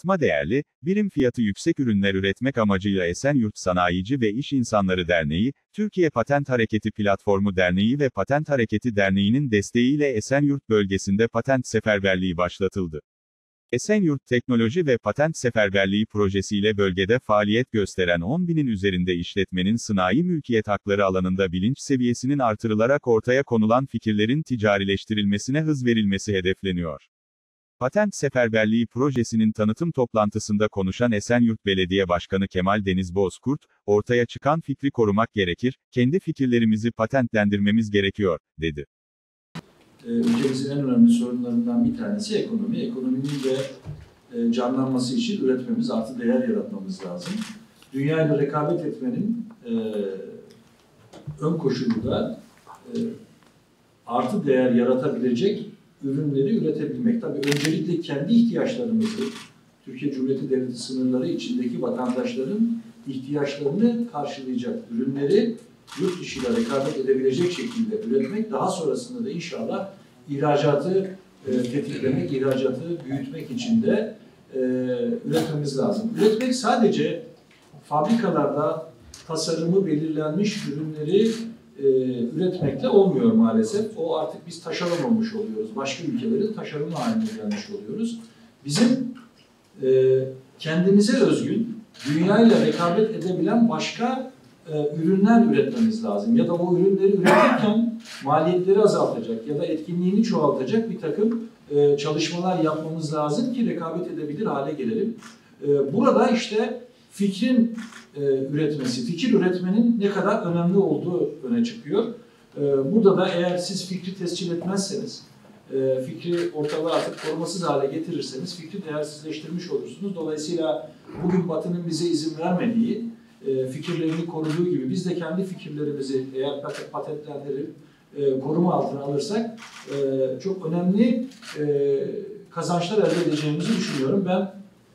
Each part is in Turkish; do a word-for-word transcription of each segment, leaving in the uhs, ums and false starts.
Katma değerli, birim fiyatı yüksek ürünler üretmek amacıyla Esenyurt Sanayici ve İş İnsanları Derneği, Türkiye Patent Hareketi Platformu Derneği ve Patent Hareketi Derneği'nin desteğiyle Esenyurt bölgesinde patent seferberliği başlatıldı. Esenyurt Teknoloji ve Patent Seferberliği projesiyle bölgede faaliyet gösteren on binin üzerinde işletmenin sanayi mülkiyet hakları alanında bilinç seviyesinin artırılarak ortaya konulan fikirlerin ticarileştirilmesine hız verilmesi hedefleniyor. Patent Seferberliği projesinin tanıtım toplantısında konuşan Esenyurt Belediye Başkanı Kemal Deniz Bozkurt, ortaya çıkan fikri korumak gerekir, kendi fikirlerimizi patentlendirmemiz gerekiyor, dedi. Ülkemizin en önemli sorunlarından bir tanesi ekonomi. Ekonominin de canlanması için üretmemiz, artı değer yaratmamız lazım. Dünya ile rekabet etmenin e, ön koşulu da e, artı değer yaratabilecek ürünleri üretebilmek. Tabii öncelikle kendi ihtiyaçlarımızı, Türkiye Cumhuriyeti Devleti sınırları içindeki vatandaşların ihtiyaçlarını karşılayacak ürünleri yurt dışıyla rekabet edebilecek şekilde üretmek, daha sonrasında da inşallah ihracatı e, tetiklemek, ihracatı büyütmek için de e, üretmemiz lazım. Üretmek sadece fabrikalarda tasarımı belirlenmiş ürünleri e, üretmekle olmuyor maalesef. O artık biz taşeron olmuş oluyoruz. Başka ülkelerin taşeronu haline gelmiş oluyoruz. Bizim e, kendimize özgün, dünyayla rekabet edebilen başka e, ürünler üretmemiz lazım. Ya da o ürünleri üretirken maliyetleri azaltacak ya da etkinliğini çoğaltacak bir takım e, çalışmalar yapmamız lazım ki rekabet edebilir hale gelelim. E, burada işte fikrin e, üretmesi, fikir üretmenin ne kadar önemli olduğu öne çıkıyor. E, burada da eğer siz fikri tescil etmezseniz, e, fikri ortalığa atıp korumasız hale getirirseniz fikri değersizleştirmiş olursunuz. Dolayısıyla bugün Batı'nın bize izin vermediği, e, fikirlerini koruduğu gibi biz de kendi fikirlerimizi eğer patentlendirip e, koruma altına alırsak e, çok önemli e, kazançlar elde edeceğimizi düşünüyorum. Ben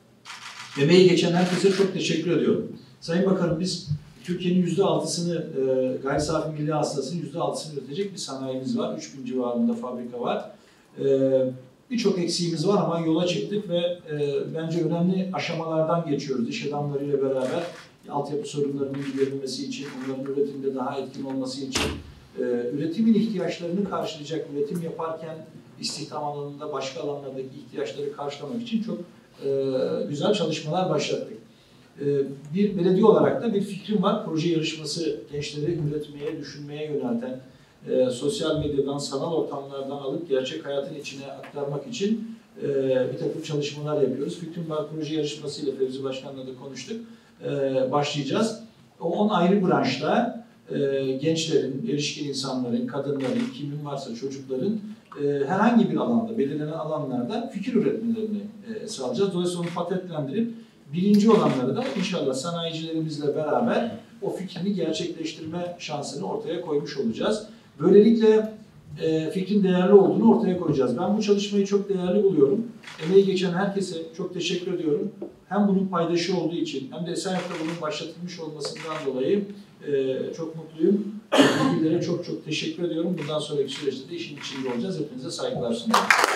emeği geçen herkese çok teşekkür ediyorum. Sayın Bakanım, biz Türkiye'nin yüzde altısını, e, gayri safi milli hasılasının yüzde altısını üretecek bir sanayimiz var. üç bin civarında fabrika var. E, Birçok eksiğimiz var ama yola çıktık ve e, bence önemli aşamalardan geçiyoruz. İş adamlarıyla beraber altyapı sorunlarının giderilmesi için, onların üretimde daha etkin olması için, e, üretimin ihtiyaçlarını karşılayacak, üretim yaparken istihdam alanında başka alanlardaki ihtiyaçları karşılamak için çok e, güzel çalışmalar başlattık. E, bir belediye olarak da bir fikrim var. Proje yarışması gençleri üretmeye, düşünmeye yönelten, e, sosyal medyadan, sanal ortamlardan alıp gerçek hayatın içine aktarmak için e, bir takım çalışmalar yapıyoruz. Fikrim var proje yarışmasıyla Fevzi Başkan'la da konuştuk. E, başlayacağız. O on ayrı branşta e, gençlerin, erişkin insanların, kadınların, kimin varsa çocukların e, herhangi bir alanda, belirlenen alanlarda fikir üretmelerini e, sağlayacağız. Dolayısıyla onu patentlendirip birinci olanları da inşallah sanayicilerimizle beraber o fikrini gerçekleştirme şansını ortaya koymuş olacağız. Böylelikle e, fikrin değerli olduğunu ortaya koyacağız. Ben bu çalışmayı çok değerli buluyorum. Emeği geçen herkese çok teşekkür ediyorum. Hem bunun paydaşı olduğu için hem de Esenyurt'ta bunun başlatılmış olmasından dolayı e, çok mutluyum. Fikirlere çok çok teşekkür ediyorum. Bundan sonraki süreçte de işin içinde olacağız. Hepinize saygılar sunuyorum.